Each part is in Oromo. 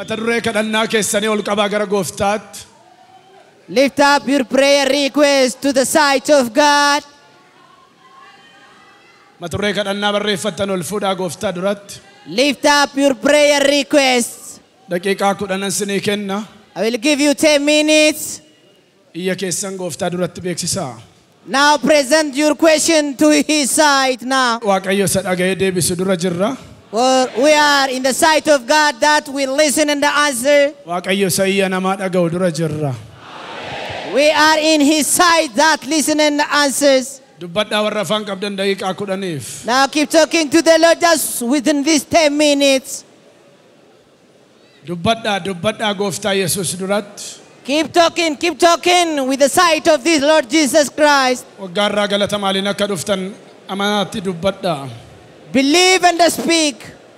mata duree kadhannaa keessanii ol qabaa gara gooftaatti. Lift up your prayer request to the sight of God. Mata duree kadhannaa barreeffattan ol fuudhaa gooftaa duratti. Lift up your prayer requests. Daqiiqaa 10 sinii kenna. I will give you 10 minutes. Iyya keessan gooftaa duratti beeksisaa. Now present your question to his sight now. Waaqayyo isa dhaga'ee deebisu dura jirra. For we are in the sight of God that will listen and answer. Waaqayyo isa iyya namaa dhaga'u dura jirra. We are in his sight that listen and answers. Dubbadhaa warra afaan qabdan daqiiqaa 10f. Now keep talking to the Lord just within these 10 minutes. Dubbadhaa gooftaa Yesuus duratti. Keep talking with the sight of this Lord Jesus Christ. Waggaarraa galata maaliin akka dhuftan amanaatti dubbadhaa. Believe and speak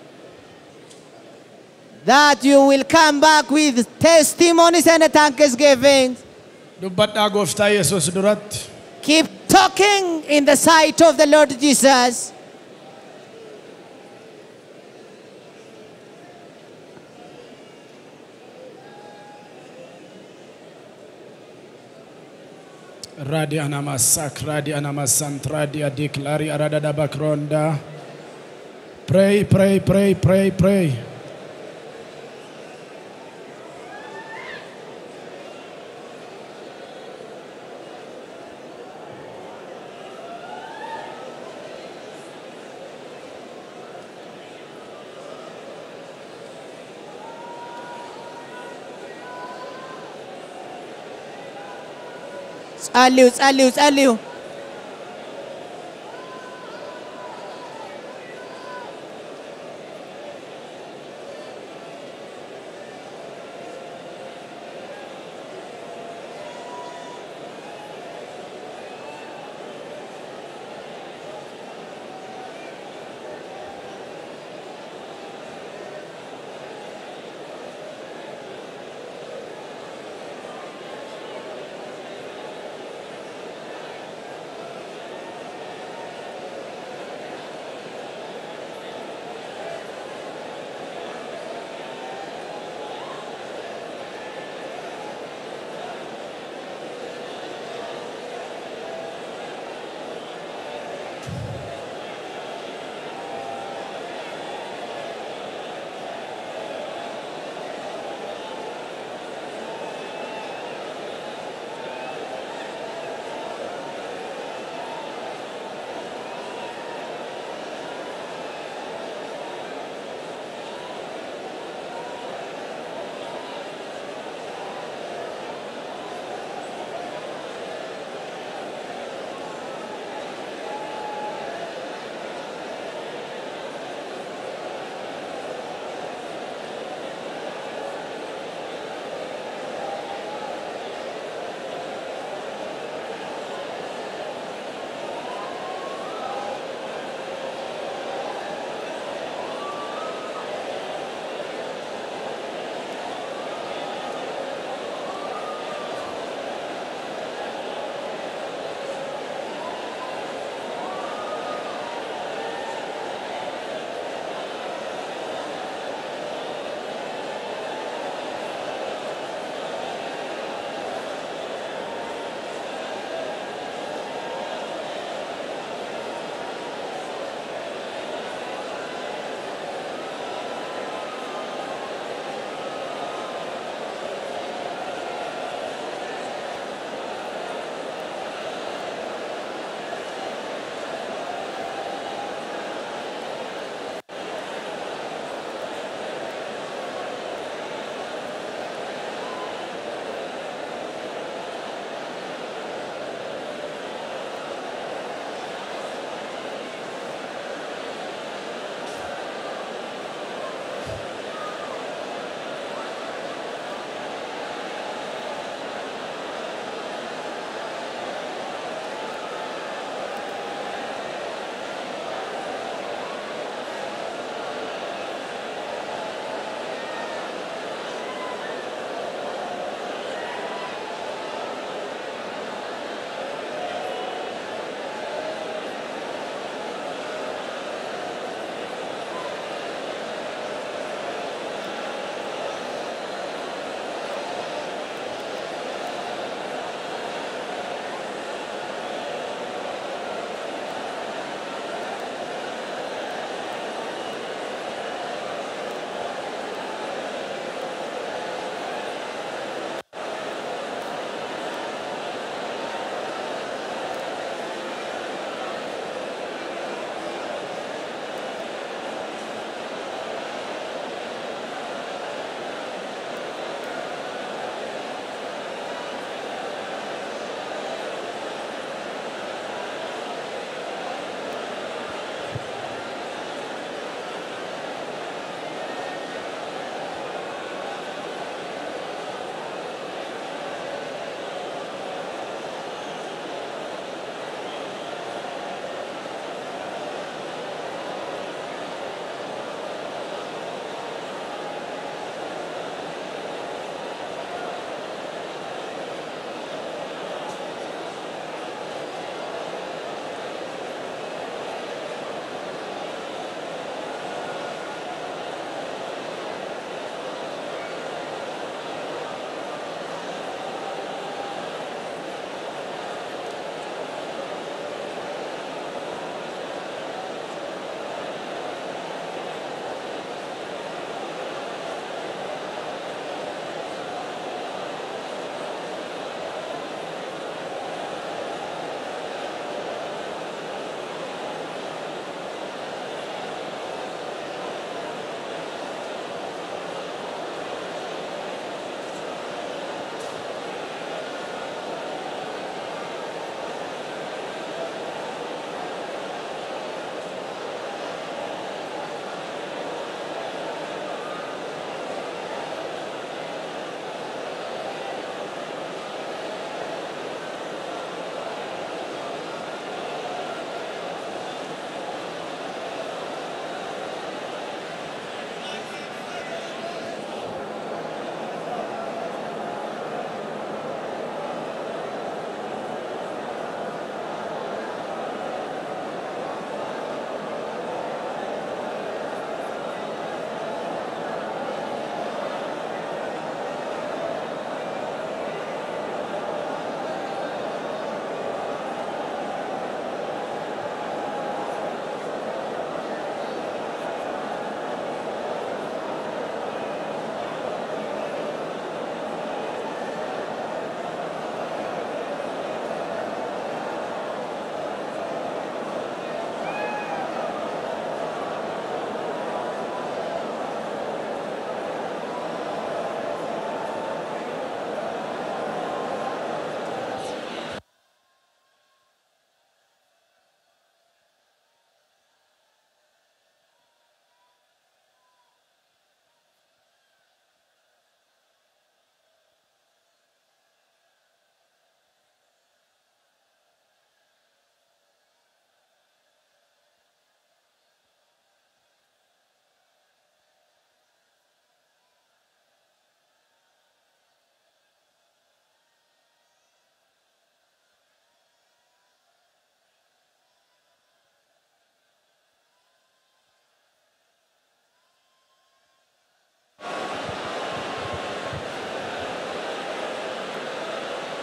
that you will come back with testimonies and thanksgiving. Dubbadhaa gooftaa Yesuus duratti. Keep talking in the sight of the Lord Jesus. Radia namasak, radia namasant, radia declare aradada bakronda. Pray. ጸልዩ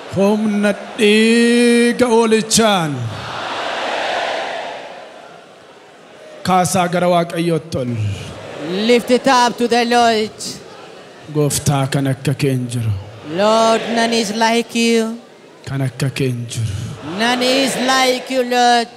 Humna dhiiga oolichaan kaasaa gara Waaqayyootti ol. Lift it up to the Lord. Gooftaa kan akka kee hin jiru. Lord, none is like you. Kan akka kee hin jiru. None is like you, Lord.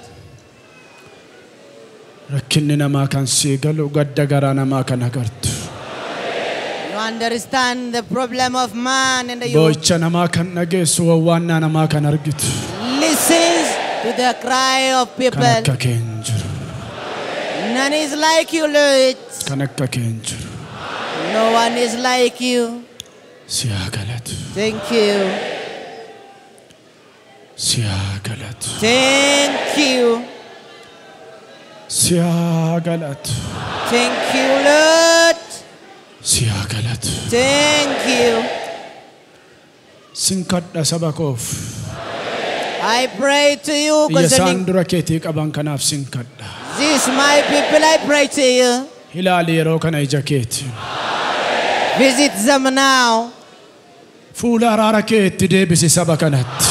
Rakkinni namaa kan sii galu gadda garaa namaa kan agartu. You understand the problem of man and you Boo'icha namaa kan dhageessu wawwaannaa namaa kan argitu. listens to the cry of Kan people. akka kee hin jiru. None is like you, Lord. Kan akka kee hin jiru. No one is like you. Si haa galatu. Thank you. Si haa galatu. Thank you. Si haa galatu. Thank you, Lord. Si haa galatu. Thank you. Sin kadha saba koof. I pray to you Iyya isaan concerning dura keetii qaban kanaaf sin kadha. this, my people. I pray to you. Ilaali yeroo kana ija keeti. Visit them now. Fuula araara kee itti deebisi saba kanatti.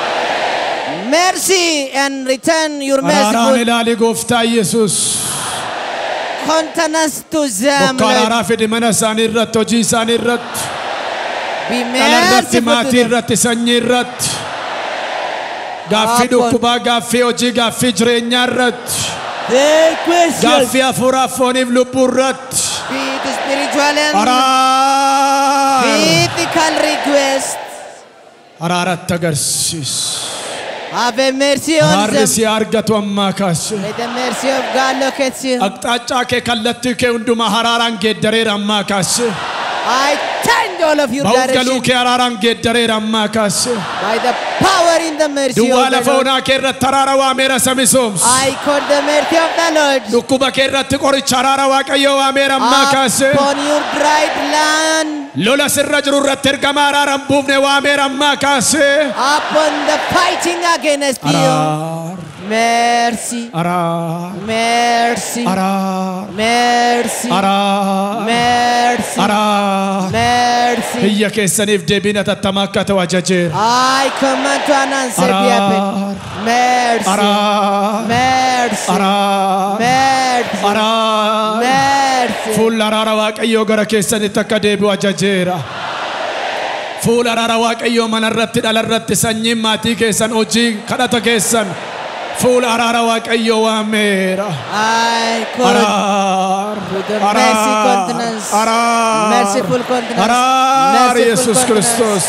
Mercy and return your Araaraan merciful ilaali gooftaa Yesuus. countenance to them, Bokka Lord. araaraa fidi mana isaanii irratti, hojii isaanii irratti, Be dhala irratti, merciful to maatii them. irratti, sanyii irratti. Gaaffii dhukkubaa, gaaffii hojii, gaaffii jireenyaa irratti. Their questions Gaaffii hafuuraaf fooniif lubbuu irratti. be the spiritual and Araara. physical requests. Araaratti agarsiisi. Have a mercy on Araarri them. si argatu ammaa kaase. May the mercy of God locate you. Aqxaachaa kee kallattii kee hundumaa araaraan geeddareera ammaa kaase. I change all of your Ba'uuf galuu direction kee araaraan geeddareera ammaa kaase. by the power in the mercy Duwwaa of the lafa Lord. onaa kee irratti araara waameera samisoomsu. I call the mercy of the Lord Dhukkuba kee irratti qoricha araara Waaqayyoo waameera ammaa kaase. upon your dried land, Lola sirra jiru irratti ergama araara hin buufne waameera ammaa kaase. upon the fighting against you. Araar. Mercy, Araar. mercy, Araar. mercy, Araar. mercy, Araar. mercy. Biyya keessaniif deebiin atattamaa akka ta'u ajajeera. I command to an answer be Araar. happen. Mercy, Araar. mercy, Araar. mercy, Araar. mercy. Fuula araara Waaqayyoo gara keessanitti akka deebi'u ajajeera. Fuula araara Waaqayyoo mana irratti, dhala irratti, sanyii maatii keessan, hojii kadhata keessan. Fuula araara Waaqayyoo waameera. I call Araar. with the mercy countenance, Araar. merciful countenance, Araar merciful Yesus countenance. Kristos.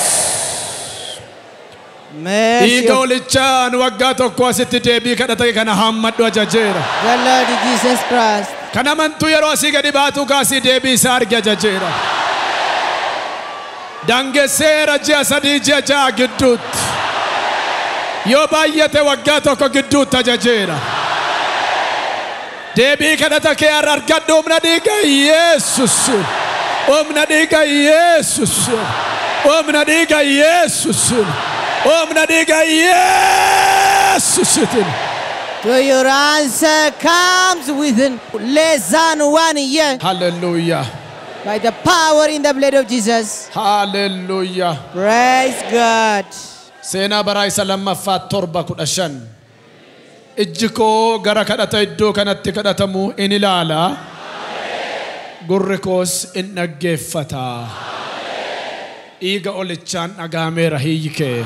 Mercy Dhiiga of olichaan waggaa tokko asitti deebii kadhata kana hammadhu ajajeera. the Lord Jesus Christ. Kan amantuu yeroo asii gadi baatu kaasii deebii isaa arge ajajeera. Dangesseera ji'a sadii ji'a ja'a gidduutti. Yoo baay'ate waggaa tokko gidduutti ajajeera. Deebii kadhata kee har'a argadhu humna dhiiga Yesus. Humna dhiiga Yesus. Humna dhiiga Yesus. Humna dhiiga Yesus. So your answer comes within less than 1 year Hallelujah. by the power in the blood of Jesus. Hallelujah. Praise God. Seenaa baraa isa lammaffaa 7:15. Ijji koo gara kadhata iddoo kanatti kadhatamu in ilaala. Gurri koos in dhaggeeffata. Dhiiga olichaan dhagaameera hiyyi kee.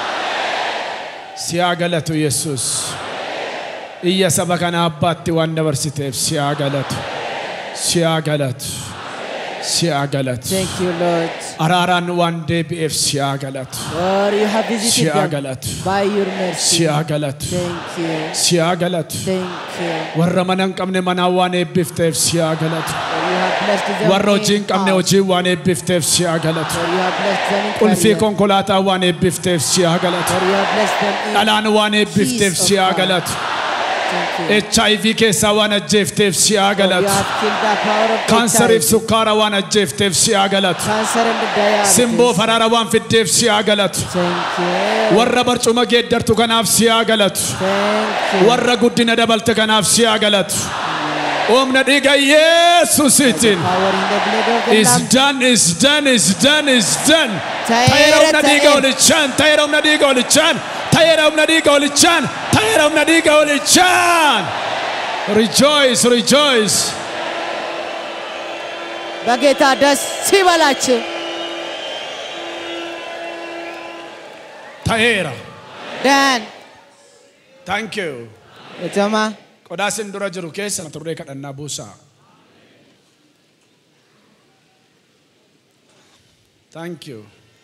Si haa galatu Yesus. Iyya saba kana abbaatti waan dabarsiteef si haa galatu. Si haa galatu. Si haa galatu. Thank you, Lord. Araaraan waan deebi'eef si haa galatu. Lord, you have visited Si haa them galatu. by your Si mercy. haa galatu. Thank you. Si haa galatu. Thank you. Warra mana hin qabne manaa waan eebbifteef si haa galatu. Lord, you have blessed them Warra hojii hin in qabne house. hojii waan eebbifteef si haa galatu. Lord, you have blessed them in Qulfii career. konkolaataa waan eebbifteef si haa galatu. Lord, you have blessed them in Dhalaan waan eebbifteef peace si of haa God. galatu. Thank you. HIV keessaa waan ajjeefteef si haa Lord, you galatu. have killed the power of Kaansariif HIV. sukkaara waan ajjeefteef si haa galatu. Cancer and diabetes. Simboo faraara waan fiddeef si haa galatu. Thank you. Warra barcuma geeddartu kanaaf si haa galatu. Thank you. Warra guddina dabalte kanaaf si haa galatu. Humna dhiiga Yesuusiitiin. Power in the blood of the Is Lamb. done, is done, is done, is done. Ta'eera, Ta'eera humna dhiiga ta'eera. olichaan, ta'eera humna dhiiga olichaan, ta'eera humna dhiiga olichaan, ta'eera humna dhiiga olichaan. Rejoice, rejoice. በጌታ ደስ ይበላችሁ። Ta'eera. Dan. Thank you. Ijoma. Qodaa sin dura jiru keessa turree kadhannaa buusaa. Thank you.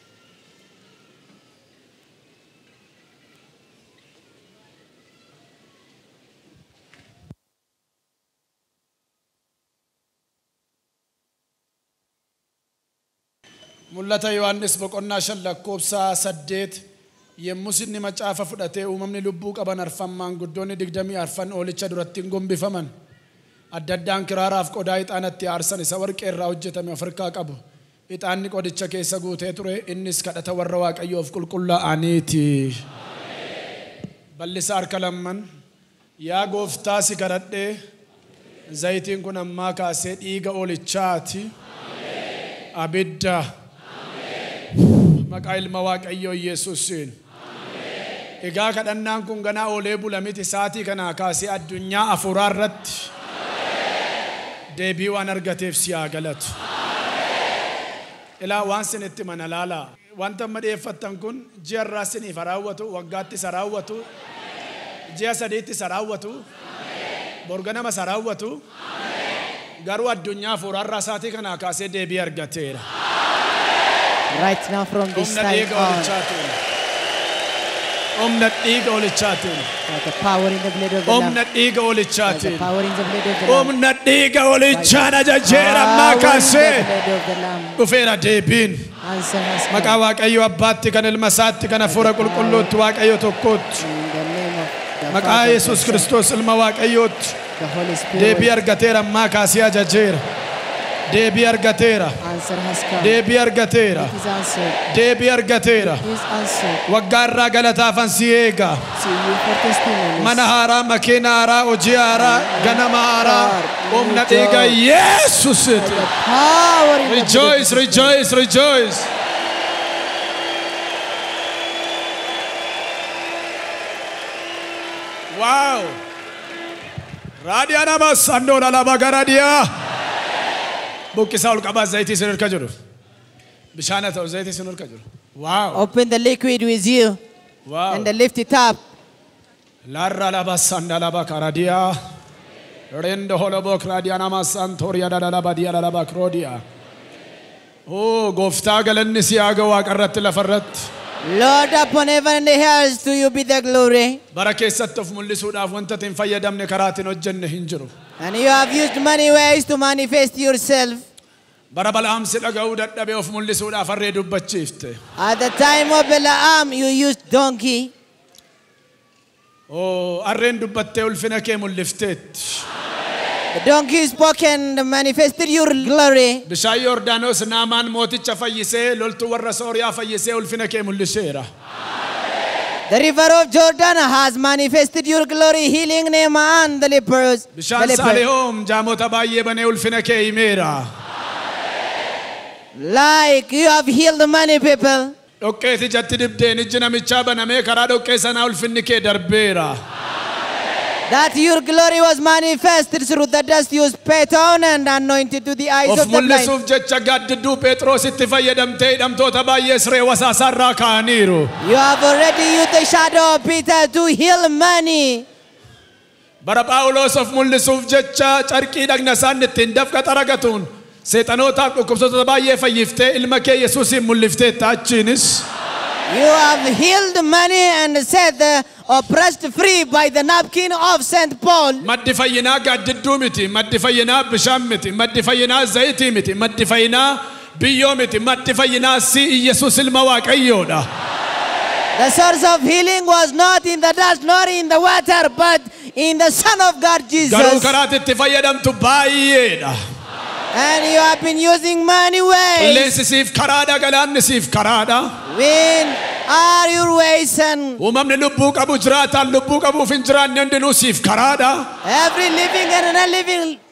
Mul'ata Yohaannis boqonnaa 5 lakkoofsa 8 yemmus inni macaafa fudhatee uumamni lubbuu qaban arfammaan guddoonni 20 arfan oolicha duratti gombifaman adda addaan kiraaraaf qodaa ixaanatti aarsan isa warqee irraa hojjetame of harkaa qabu ixaanni qodicha keessa guutee ture innis kadhata warra Waaqayyoof qulqullaa'aniiti. Bal'isa harka lamman yaa gooftaa si kadhadhee zayitiin kun ammaa kaasee dhiiga oolichaati abidda maqaa ilma Waaqayyoo Yesuusiin. Egaa kadhannaan kun ganaa oolee bulamiti saatii kana kaasee addunyaa afuuraa irratti deebii waan argateef si haa galatu. Ilaa waan sinitti mana laala. Wanta madheeffattan kun ji'a irraa siniif raawwatu, waggaatti isa raawwatu, ji'a sadiitti isa raawwatu, borganama isa raawwatu. Garuu addunyaa afuuraa irraa saatii kana kaasee deebii argateera. Right now from this time on. Omna dhiiga olichaatiin. The power in the blood of the Lamb. Omna dhiiga The olichaatiin. power in the blood of the Lamb. Omna dhiiga olichaan ajajeera ammaa Power in kaasee the blood of the Lamb. dhufeera deebiin. Answer has come. Maqaa Waaqayyo Abbaatti kan Ilma Isaatti kan Hafuura Qulqulluutti Waaqayyo tokkootti. In the name of the Maqaa Father, Yesuus Kiristoos Ilma Waaqayyootti. the Holy Deebii Spirit. argateera ammaa kaasee ajajeera. Deebii argateera. Answer has come. Deebii argateera. It is answered. Deebii argateera. It is answered. Waggaa irraa galataafan si eega. See you for testimonies. Mana haaraa, makiina haaraa, hojii haaraa, ganama haaraa, humna dhiiga Yesuusiiti. The power in the blood of Rejoice, the Lamb. rejoice, rejoice. Wow. Raadiyaa nama sandoon alaba garadiyaa. Buqqisaa ol qabaa zayitii sin hirka jiru. Bishaan ta'u zayitii sin hirka jiru. Wow. Open the liquid with you Wow. and then lift it up. Larra laba sanda laba karadia. Rendo holobok radia nama santoria da laba dia laba krodia. Oh, gofta galanni siaga waqarrat lafarrat. Lord, upon heaven and the earth, to you be the glory. Bara keessatti of mul'isuudhaaf wanta tin fayyadamne karaatiin hojjenne hin jiru. And you have used many ways to manifest yourself. Bara Bala'aamsi dhaga'uu dadhabee of mul'isuudhaaf harree dubbachiifte. At the time of Balaam, you used donkey. Oh, harreen dubbattee ulfina kee mul'ifteetti. The donkey spoken manifested your glory. Bishaan Yordaanos Naamaan mooticha fayyisee loltuu warra Sooriyaa fayyisee ulfina kee mul'iseera. The river of Jordan has manifested your glory, healing Naaman the lepers. Bishaan Saalihoom jaamota baay'ee banee ulfina kee himeera. Like you have healed many people. Dhoqqeeti jatti dibdeen ijji namichaa banamee karaa dhoqqee sanaa ulfinni kee darbeera. That your glory was manifested through the dust you spat on and anointed to the eyes Of of the blind. mul'isuuf jecha gaaddidduu Phexrositti fayyadamtee hidhamtoota baay'ee siree wasaasaarraa kaa'aniiru. You have already used the shadow of Peter to heal many. Bara Phaawulos of mul'isuuf jecha carqii dhagna isaan ittiin dafqa xaragatuun seexanootaaf dhukkubsattoota baay'ee fayyiftee ilma kee Yesuusin mul'ifteetta achiinis. You have healed many and set the oppressed free by the napkin of St. Paul. Maddi fayyinaa gaaddidduu miti, maddi fayyinaa bishaan miti, maddi fayyinaa zayitii miti, maddi fayyinaa biyyoo miti, maddi fayyinaa si Yesuus ilma Waaqayyoodha. The source of healing was not in the dust nor in the water, but in the Son of God Garuu Jesus. karaatti itti fayyadamtu baay'eedha. And you have been using many ways. Qilleensi siif karaadha, galaanni siif karaadha. When are your ways and Uumamni lubbuu qabu jiraataan lubbuu qabuuf hin jiraanne hundinuu siif karaadha. every living and non-living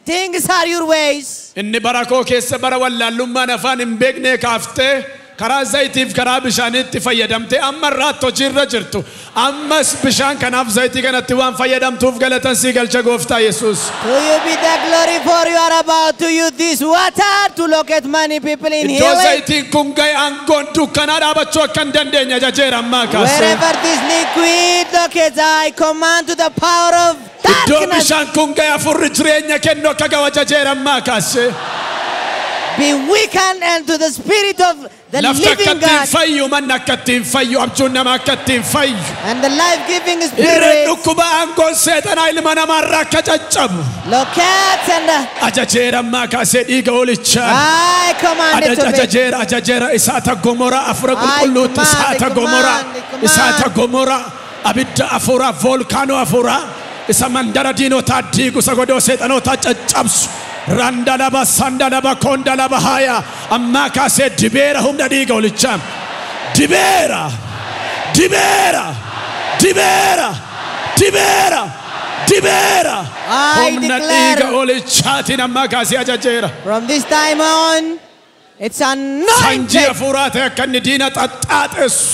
things are your ways. Inni bara koo keessa bara wallaalummaan afaan hin beekne kaaftee karaa zayitiif karaa bishaanitti fayyadamte amma irraatti hojiirra jirtu ammas bishaan kanaaf zayitii kanatti waan fayyadamtuuf galatan sii galcha gooftaa Yesuus. To you be the glory for you are about to use this water to locate many people in Iddoo healing. zayitiin kun ga'e aangoon dukkanaa dhaabachuu akka hin dandeenye ajajeera ammaa kaasee. Wherever this liquid locates, I command to the power of Iddoo darkness bishaan kun ga'e afurri jireenya kennu akka ga'u ajajeera ammaa kaasee. be weakened and to the spirit of the Lafti akka living ittiin God fayyu manni akka ittiin fayyu abjuun nama akka ittiin fayyu. and the life-giving Irreen spirit dhukkuba aangoon seexanaa ilma namaarraa akka caccabu. locates and Ajajeera ammaa kaasee dhiiga oolichaa. I command it to be. Ajajeera isaata gomora afura qulqulluutti isaata gomora isaata gomora abidda afura volkaanoo afura isa mandara diinotaa diigu isa godoo seexanootaa caccabsu. Randalaba sandalaba kondalaba haya ammaa kaasee dibeera humna dhiiga oolichaa. Dibeera dibeera dibeera dibeera dibeera I humna declare- dhiiga oolichaatiin ammaa kaasee ajajeera. From this time on, it's Sanjii anointed afuuraa ta'e akka inni diina xaxxaaxessu.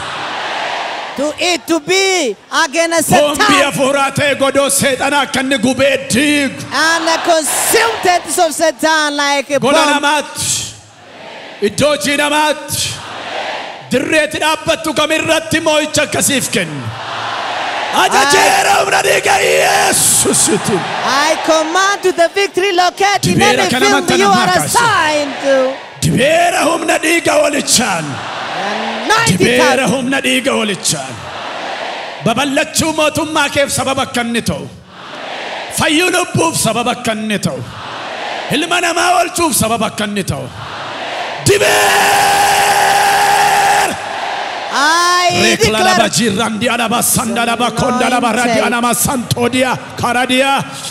to it to be against Bombii Satan afuuraa ta'e godoo seexanaa akka inni gubee diigu. and the consumptives of Satan like a Gola bomb. namaatti. Iddoo hojii namaatti. Dirreetti dhaabbattu kamirratti moo'icha akkasiif kennu. Ajajeera humna dhiiga Yesuusitti. I command to the victory locate in Dibeera any kana field manta you namaa are kaase. assigned to. Dibeera humna dhiiga oolichaan. Anointed Dibeera us. humna dhiiga oolichaan. Babal'achuu mootummaa keef sababa akka inni ta'u. Fayyuu lubbuuf sababa akka inni ta'u. Ilma namaa oolchuuf sababa akka inni ta'u. Dibeera. I Rekla laba declare jirandi alaba sanda laba konda laba radi alama santodia karadia.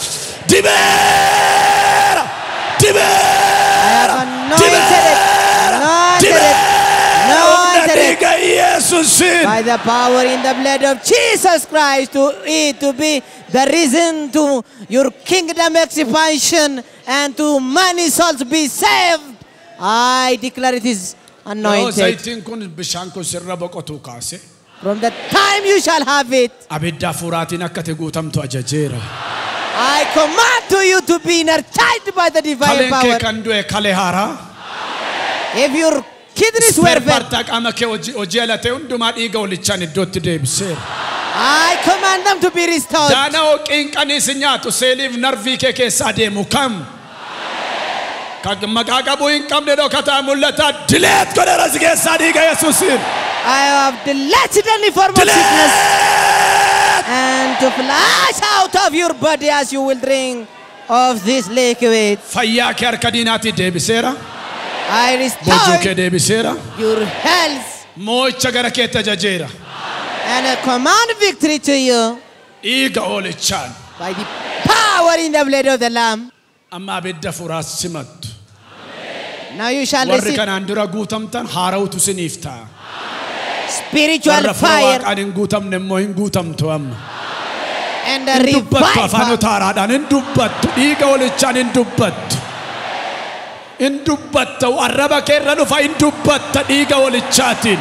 Dibeera. Dibeera. anointed it. Anointed it. Anointed it. By the power in the blood of Jesus Christ to it to be the reason to your kingdom expansion and to many souls be saved. I declare it is anointed. Zaytiin kun bishaan kun sirra boqotuu kaase. From the time you shall have it, Abidda afuuraatiin akka ati guutamtu ajajeera. I command to you to be energized by the divine Kaleen kee power. kan du'e kalee haaraa. If your kidneys were Spare bad, partaa qaama kee hojii alatee hundumaa dhiiga oolichaan iddootti deebiseera. I command them to be restored. Daana hooqiin qaniisi nyaatu seeliif narvii kee keessaa deemu kam. Kan maqaa qabuu hin qabne dhokataa mul'ata dileet godheera si keessaa dhiiga Yesuusiin. I have deleted any form of sickness and to flash out of your body as you will drink of this liquid. Fayyaa kee harka diinaatti deebiseera. I Boojuu kee restore deebiseera. your health Moo'icha gara keetti ajajeera. and I command victory to you Dhiiga oolichaan. by the power in the blood of the Lamb. Amma abidda furaas simattu. Now you shall Warri receive kanaan dura guutamtan haara'utu siniif ta'a. spiritual Warra fura fire waaqaan hin guutamne immoo hin guutamtu amma. and a Hin dubbattu afaanota revival. haaraadhaan hin dubbattu. Dhiiga oolichaan hin dubbattu. Hin dubbatta arraba kee irra dhufa hin dubbatta dhiiga oolichaatiin.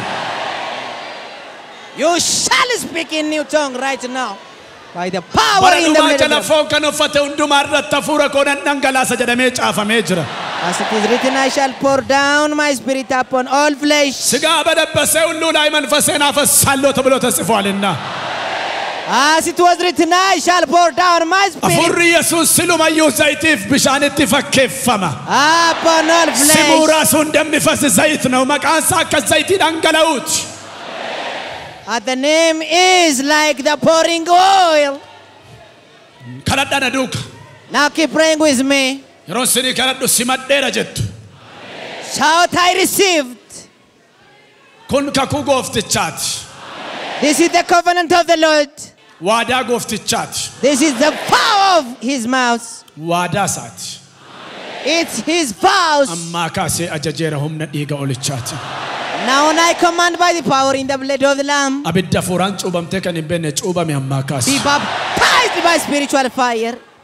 You shall speak in new tongue right now by the power Bara in the dhumaa blood of jala the Lamb. foon kan uffate hundumaa irratti hafuura koo nan dhangalaasa jedhamee caafamee jira. As it is written, I shall pour down my spirit upon all flesh. ስጋ በለበሰ ሁሉ ላይ መንፈሴን አፈሳለሁ ተብሎ ተጽፏልና As it was written, I shall pour down my spirit hafuurri Yesuus silumayyuu zayitiif bishaanitti fakkeeffama. upon all ስሙ flesh. ራሱ እንደሚፈስ ዘይት ነው። መቃንሳ ከዘይት ይዳንገለውት The name is like the pouring oil. ከረዳነ ዱክ Now keep praying with me. yeroon sinii kadhadhu simadheera jettu. Shout, I received. Kun kakuu gooftichaati. This is the covenant of the Lord. Waadaa gooftichaati. This is the vow of his mouth. Waadaa isaati. It's his vows. Ammaa kaasee ajajeera humna dhiiga oolichaati. Now I command by the power in the blood of the Lamb. Abidda hafuuraan cuubamtee kan hin beekne cuubame ammaa Be kaase. baptized by spiritual fire.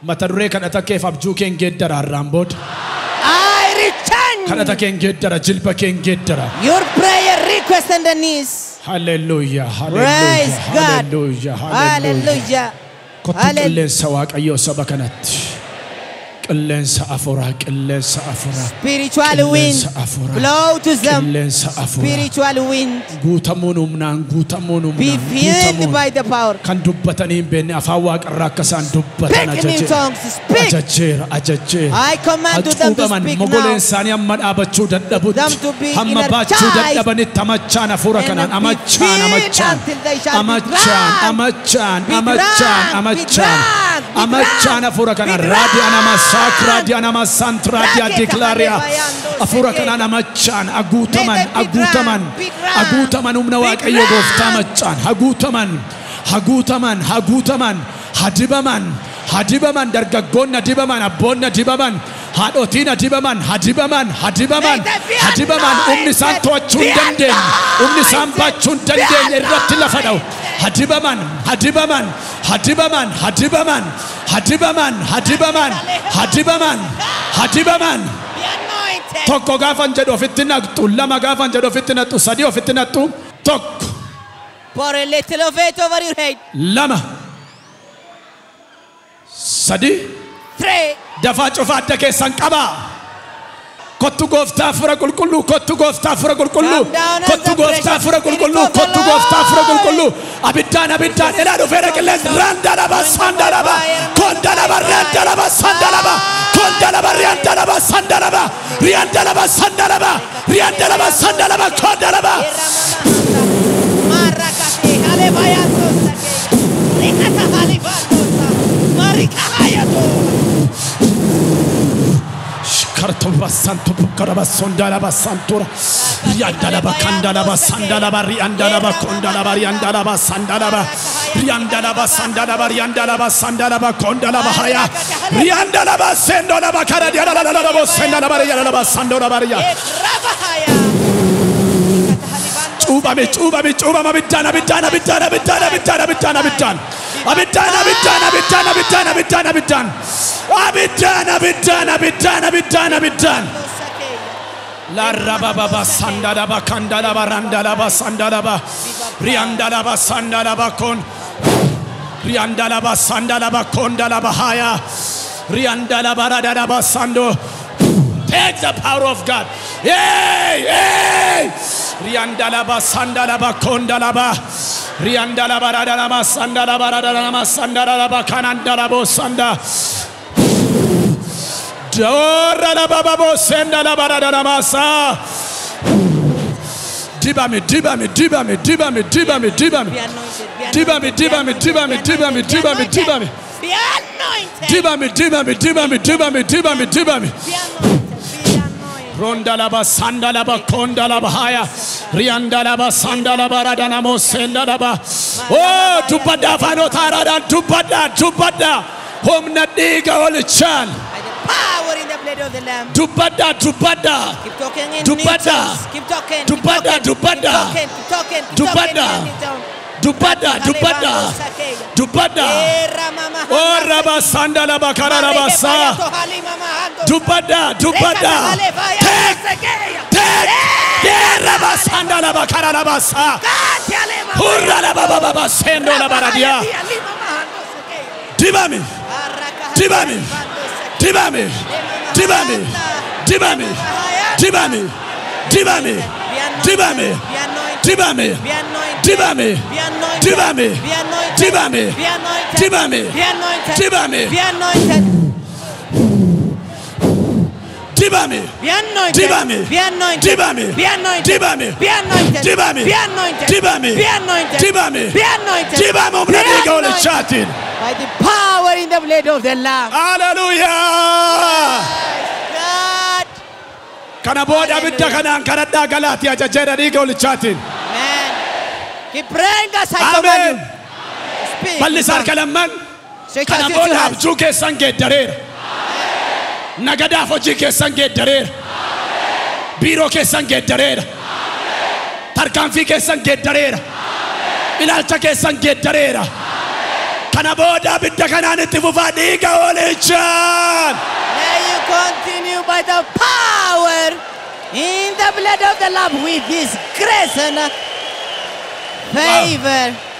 mata duree kadhata keef abjuu keen geeddara har'aan booda. I return Kadhata keen geeddara jilba keen geeddara. your prayer request and the knees. Hallelujah, Praise hallelujah, God. hallelujah, hallelujah. Hallelujah. Kottu qilleensa waaqayyoo saba kanatti. Qilleensa afuraa, qilleensa afuraa. Spiritual wind Qilleensa afuraa. blow to them. Qilleensa afuraa. Spiritual wind Guutamuun humnaan, guutamuun be humnaan, filled guutamuun. by the power. Kan dubbatanii hin beekne afaan waaqarraa akka isaan dubbatan Speak in new ajajeera. tongues. Speak. Ajajeera, ajajeera. I command to them to Hacuuqaman speak mogoleen now. isaanii amma dhaabachuu dadhabutti Them to be hamma baachuu energized dadhabanitti amachaan hafuura and kanaan be amachaan filled amachaan until they shall be amachaan drunk. amachaan Be amachaan drunk, be amachaan drunk, be amachaan drunk, hafuura kanaan be raadiyaa nama drunk. saak raadiyaa nama sant raadiyaa Raketa diklaariyaa halebayando hafuura seke. kanaan amachaan aguutaman Let them be aguutaman drunk, be drunk, aguutaman humna be waaqayyo drunk. gooftaa amachaan haguutaman haguutaman haguutaman hadibaman hadibaman dargaggoonni hadibaman abboonni hadibaman haadhotiin hadibaman hadibaman hadibaman Let them be hadibaman humni isaan anointed. to'achuu hin Be dandeenye humni isaan anointed. baachuu hin Be dandeenye irratti lafa dha'u anointed. hadibaman hadibaman hadibaman hadibaman hadibaman hadibaman hadibaman hadibaman Be anointed. tokko gaafan jedhu ofitti naqxu lama gaafan jedhu ofitti naqxu sadii ofitti naqxu tokko Pour a little of it over your head. lama sadii 3. dafaa cufaa adda keessan qabaa kottu gooftaa fura qulqulluu kottu gooftaa fura qulqulluu Come down as kottu the gooftaa precious fura Spirit qulqulluu of the kottu Lord. gooftaa fura qulqulluu abiddaan abiddaan ilaa dhufeera qilleensi raandalaba sandalaba kondalaba raandalaba sandalaba kondalaba riandalaba sandalaba riandalaba sandalaba riandalaba sandalaba kondalaba Marakate halebayando sake. Rikata halibando sa. Marika hayato. Kartoba santo karaba sondalaba santura riandalaba kandalaba sandalaba riandalaba kondalaba riandalaba sandalaba riandalaba sandalaba riandalaba sandalaba kondalaba haya riandalaba sendolaba karadialaba sendalaba riandalaba sandolaba ria Rabahaya. Ubami ubami ubama bitana bitana bitana bitana bitana bitana bitana abitana bitana bitana bitana bitana bitana abitana bitana bitana bitana bitana La rababa sandalaba kandalaba randalaba sandalaba riandalaba sandalaba kon riandalaba sandalaba kondalaba haya riandalaba radalaba sando. Take the power of God. Hey, hey. Riandalaba sandalaba kondalaba riandalaba radalaba sandalaba radalaba sandalaba kanandalabo sanda. Doralaba babo sandalaba radalaba sa. Dibami dibami dibami dibami dibami dibami Be anointed. dibami dibami dibami dibami dibami dibami Be anointed. dibami dibami dibami dibami dibami dibami Be anointed. Be anointed. Rondalaba sandalaba kondalaba haya riandalaba sandalaba radanamo sendalaba oh tubada fano tarada tubada homna diga olchan By the power in the blood of the Lamb. tubada Keep talking in Dubada. new tongues. Keep talking. Dubada, Keep dubada. talking. Keep talking. Keep Dubada. talking in new tongues. dubada dubada dubada oh raba sandalaba kararaba sa dubada take raba sandalaba kararaba sa hurra baba sendo la baradia dibami dibami dibami dibami dibami dibami dibami dibami dibami dibami dibami dibami dibami dibami dibami Be anointed. Dibami. Be anointed. Dibami. Be anointed. Dibami. Be anointed. Dibami. Be anointed. Dibami. Be anointed. Dibami. Be anointed. Dibami Be umnadiga ule anointed. chatin. By the power in the blood of the Lamb. Hallelujah. God. Kana boda bitta kana karada galati ajajera diga ule chatin. Amen. Keep praying as I command Amen. you. Speak. Ballisar kalaman. Stretch Kana out your two boda hands. abjuu keessan geeddareera. Nagadaaf hojii keessan geeddareera. Biiroo keessan geeddareera. Tarkaanfii keessan geeddareera. Ilaalcha keessan geeddareera. Kana booda bidda kanaan itti fufaa dhiiga hoolichaan. May you continue by the power in the blood of the Lamb with this grace and favor.